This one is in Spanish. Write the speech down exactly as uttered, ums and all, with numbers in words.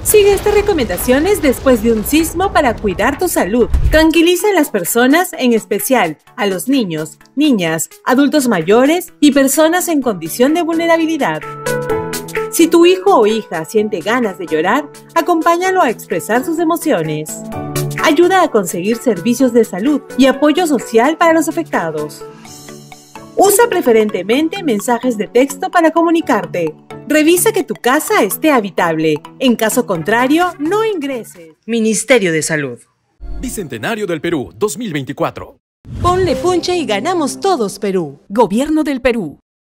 Sigue estas recomendaciones después de un sismo para cuidar tu salud. Tranquiliza a las personas, en especial a los niños, niñas, adultos mayores y personas en condición de vulnerabilidad. Si tu hijo o hija siente ganas de llorar, acompáñalo a expresar sus emociones. Ayuda a conseguir servicios de salud y apoyo social para los afectados. Usa preferentemente mensajes de texto para comunicarte. Revisa que tu casa esté habitable. En caso contrario, no ingreses. Ministerio de Salud. Bicentenario del Perú dos mil veinticuatro. Ponle punche y ganamos todos, Perú. Gobierno del Perú.